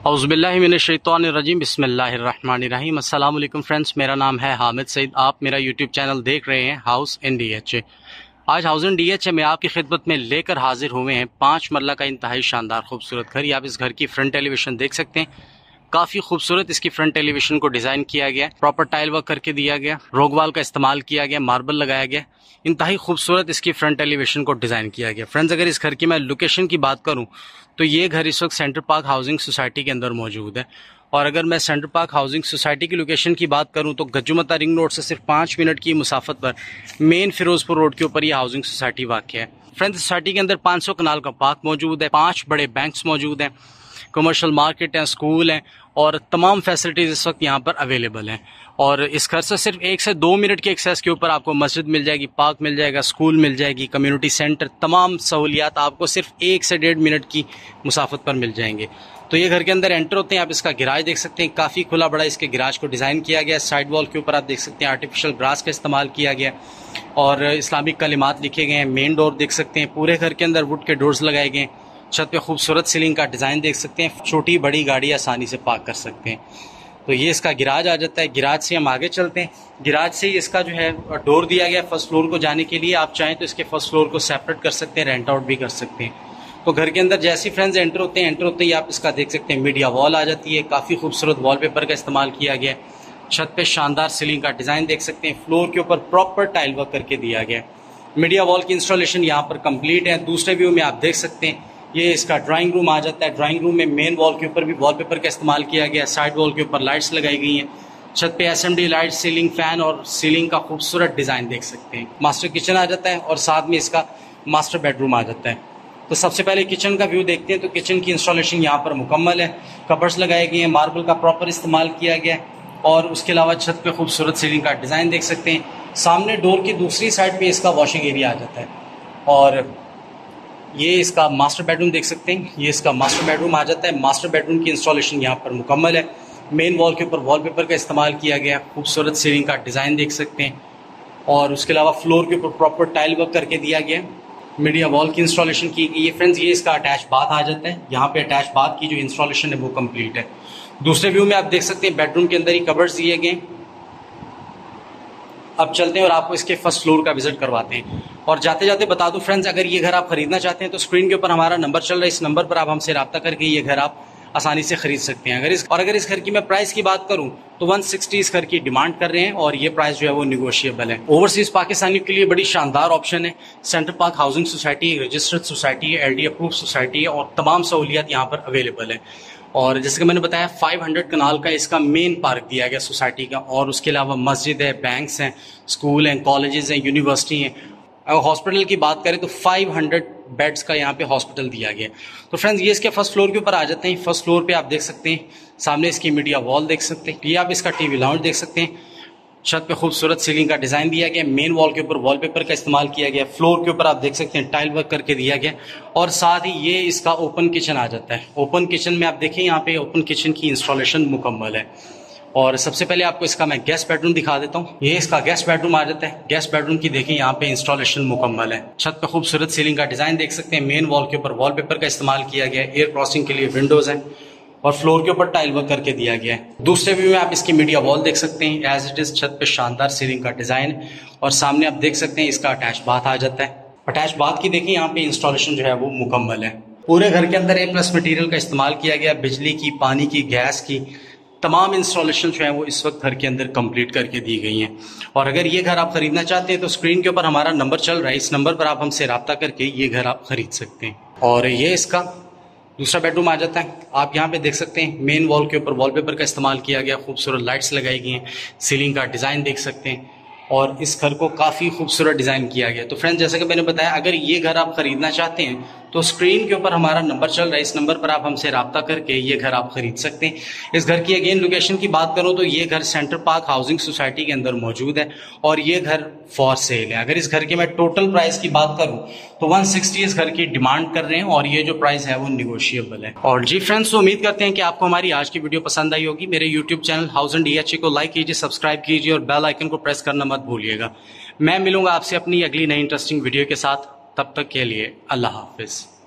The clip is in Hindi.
औज़ुबिल्लाहि मिनश्शैतानिर्रजीम बिस्मिल्लाहिर्रहमानिर्रहीम। अस्सलाम वालेकुम फ्रेंड्स, मेरा नाम है हामिद सईद। आप मेरा यूट्यूब चैनल देख रहे हैं हाउस इन DH। आज हाउस इन DH में आपकी खिदमत में लेकर हाजिर हुए हैं 5 मरला का इंतहाई शानदार खूबसूरत घर। आप इस घर की फ्रंट एलिवेशन देख सकते हैं, काफ़ी खूबसूरत इसकी फ्रंट एलिवेशन को डिज़ाइन किया गया है। प्रॉपर टाइल वर्क करके दिया गया, रोगवाल का इस्तेमाल किया गया, मार्बल लगाया गया। इंतहाई खूबसूरत इसकी फ्रंट एलिवेशन को डिज़ाइन किया गया। फ्रेंड्स, अगर इस घर की मैं लोकेशन की बात करूं तो ये घर इस वक्त सेंटर पार्क हाउसिंग सोसाइटी के अंदर मौजूद है। और अगर मैं सेंटर पार्क हाउसिंग सोसाइटी की लोकेशन की बात करूं तो गज्जुमता रिंग रोड से सिर्फ 5 मिनट की मुसाफत पर मेन फिरोजपुर रोड के ऊपर ये हाउसिंग सोसाइटी वाक़ है। फ्रेंड्स, सोसाइटी के अंदर 500 कनाल का पार्क मौजूद है, 5 बड़े बैंक्स मौजूद हैं, कमर्शियल मार्केट हैं, स्कूल हैं और तमाम फैसिलिटीज़ इस वक्त यहाँ पर अवेलेबल हैं। और इस घर से सिर्फ 1 से 2 मिनट के एक्सेस के ऊपर आपको मस्जिद मिल जाएगी, पार्क मिल जाएगा, स्कूल मिल जाएगी, कम्युनिटी सेंटर, तमाम सहूलियात आपको सिर्फ 1 से 1.5 मिनट की मुसाफत पर मिल जाएंगे। तो ये घर के अंदर एंटर होते हैं, आप इसका गिराज देख सकते हैं, काफ़ी खुला बड़ा इसके गिराज को डिज़ाइन किया गया है। साइड वॉल के ऊपर आप देख सकते हैं आर्टिफिशियल ग्रास का इस्तेमाल किया गया और इस्लामिक कलिमात लिखे गए हैं। मेन डोर देख सकते हैं, पूरे घर के अंदर वुड के डोर्स लगाए गए हैं। छत पे खूबसूरत सीलिंग का डिज़ाइन देख सकते हैं, छोटी बड़ी गाड़ी आसानी से पार्क कर सकते हैं। तो ये इसका गिराज आ जाता है। गिराज से हम आगे चलते हैं। गिराज से इसका जो है डोर दिया गया फर्स्ट फ्लोर को जाने के लिए। आप चाहें तो इसके फर्स्ट फ्लोर को सेपरेट कर सकते हैं, रेंट आउट भी कर सकते हैं। तो घर के अंदर जैसे ही फ्रेंड्स एंटर होते ही आप इसका देख सकते हैं मीडिया वॉल आ जाती है। काफ़ी खूबसूरत वॉलपेपर का इस्तेमाल किया गया है। छत पे शानदार सीलिंग का डिज़ाइन देख सकते हैं। फ्लोर के ऊपर प्रॉपर टाइल वर्क करके दिया गया है। मीडिया वॉल की इंस्टॉलेशन यहाँ पर कंप्लीट है। दूसरे व्यू में आप देख सकते हैं ये इसका ड्राइंग रूम आ जाता है। ड्राइंग रूम में मेन वॉल के ऊपर भी वॉलपेपर का इस्तेमाल किया गया है। साइड वॉल के ऊपर लाइट्स लगाई गई हैं। छत पे SMD लाइट, सीलिंग फैन और सीलिंग का खूबसूरत डिज़ाइन देख सकते हैं। मास्टर किचन आ जाता है और साथ में इसका मास्टर बेडरूम आ जाता है। तो सबसे पहले किचन का व्यू देखते हैं। तो किचन की इंस्टॉलेशन यहाँ पर मुकम्मल है। कबर्ड्स लगाए गए हैं, मार्बल का प्रॉपर इस्तेमाल किया गया है और उसके अलावा छत पे खूबसूरत सीलिंग का डिज़ाइन देख सकते हैं। सामने डोर की दूसरी साइड पे इसका वॉशिंग एरिया आ जाता है और ये इसका मास्टर बेडरूम देख सकते हैं। ये इसका मास्टर बेडरूम आ जाता है। मास्टर बेडरूम की इंस्टॉलेशन यहाँ पर मुकम्मल है। मेन वॉल के ऊपर वॉलपेपर का इस्तेमाल किया गया, खूबसूरत सीलिंग का डिज़ाइन देख सकते हैं और उसके अलावा फ्लोर के ऊपर प्रॉपर टाइल वर्क करके दिया गया। मीडिया वॉल की इंस्टॉलेशन की गई है। फ्रेंड्स, ये इसका अटैच बाथ आ जाता है। यहाँ पे अटैच बाथ की जो इंस्टॉलेशन है वो कंप्लीट है। दूसरे व्यू में आप देख सकते हैं बेडरूम के अंदर ही कबर्ड्स दिए गए। अब चलते हैं और आपको इसके फर्स्ट फ्लोर का विजिट करवाते हैं। और जाते जाते बता दूं फ्रेंड्स, अगर ये घर आप खरीदना चाहते हैं तो स्क्रीन के ऊपर हमारा नंबर चल रहा है। इस नंबर पर आप हमसे रब्ता करके ये घर आप आसानी से खरीद सकते हैं। अगर इस घर की मैं प्राइस की बात करूं तो 160 इस घर की डिमांड कर रहे हैं और ये प्राइस जो है वो निगोशिएबल है। ओवरसीज पाकिस्तानियों के लिए बड़ी शानदार ऑप्शन है। Centre park housing society registered society है, LD अप्रूव सोसाइटी है और तमाम सहूलियात यहाँ पर अवेलेबल है। और जैसे कि मैंने बताया 500 कनाल का इसका मेन पार्क दिया गया सोसाइटी का और उसके अलावा मस्जिद है, बैंक्स हैं, स्कूल हैं, कॉलेजेस हैं, यूनिवर्सिटी हैं। अगर हॉस्पिटल की बात करें तो 500 बेड्स का यहाँ पे हॉस्पिटल दिया गया। तो फ्रेंड्स, ये इसके फर्स्ट फ्लोर के ऊपर आ जाते हैं। फर्स्ट फ्लोर पे आप देख सकते हैं सामने इसकी मीडिया वॉल देख सकते हैं। ये आप इसका TV लाउंज देख सकते हैं। छत पे खूबसूरत सीलिंग का डिज़ाइन दिया गया। मेन वॉल के ऊपर वॉलपेपर का इस्तेमाल किया गया। फ्लोर के ऊपर आप देख सकते हैं टाइल वर्क करके दिया गया और साथ ही ये इसका ओपन किचन आ जाता है। ओपन किचन में आप देखें यहाँ पे ओपन किचन की इंस्टॉलेशन मुकम्मल है। और सबसे पहले आपको इसका मैं गेस्ट बेडरूम दिखा देता हूँ। ये इसका गेस्ट बेडरूम आ जाता है। गेस्ट बेडरूम की देखें यहाँ पे इंस्टॉलेशन मुकम्मल है। छत पे खूबसूरत सीलिंग का डिज़ाइन देख सकते हैं। मेन वॉल के ऊपर वॉलपेपर का इस्तेमाल किया गया। एयर क्रॉसिंग के लिए विंडोज हैं और फ्लोर के ऊपर टाइल वर्क करके दिया गया है। दूसरे व्यू में आप इसकी मीडिया वॉल देख सकते हैं। एज इट इज छत पे शानदार सीलिंग का डिज़ाइन और सामने आप देख सकते हैं इसका अटैच बाथ आ जाता है। अटैच बाथ की देखिए यहाँ पे इंस्टॉलेशन जो है वो मुकम्मल है। पूरे घर के अंदर A+ मटेरियल का इस्तेमाल किया गया। बिजली की, पानी की, गैस की तमाम इंस्टॉलेशन जो है वो इस वक्त घर के अंदर कंप्लीट करके दी गई हैं। और अगर ये घर आप खरीदना चाहते हैं तो स्क्रीन के ऊपर हमारा नंबर चल रहा है। इस नंबर पर आप हमसे रब्ता करके ये घर आप खरीद सकते हैं। और ये इसका दूसरा बेडरूम आ जाता है। आप यहाँ पे देख सकते हैं मेन वॉल के ऊपर वॉलपेपर का इस्तेमाल किया गया। खूबसूरत लाइट्स लगाई गई हैं। सीलिंग का डिज़ाइन देख सकते हैं और इस घर को काफ़ी खूबसूरत डिज़ाइन किया गया। तो फ्रेंड्स, जैसे कि मैंने बताया, अगर ये घर आप खरीदना चाहते हैं तो स्क्रीन के ऊपर हमारा नंबर चल रहा है। इस नंबर पर आप हमसे रब्ता करके ये घर आप खरीद सकते हैं। इस घर की अगेन लोकेशन की बात करूं तो ये घर सेंटर पार्क हाउसिंग सोसाइटी के अंदर मौजूद है और ये घर फॉर सेल है। अगर इस घर की मैं टोटल प्राइस की बात करूं तो 160 इस घर की डिमांड कर रहे हैं और ये जो प्राइस है वो निगोशिएबल है। और जी फ्रेंड्स, तो उम्मीद करते हैं कि आपको हमारी आज की वीडियो पसंद आई होगी। मेरे YouTube channel house in DH को लाइक कीजिए, सब्सक्राइब कीजिए और बेल आइकन को प्रेस करना मत भूलिएगा। मैं मिलूंगा आपसे अपनी अगली नई इंटरेस्टिंग वीडियो के साथ। तब तक के लिए अल्लाह हाफिज।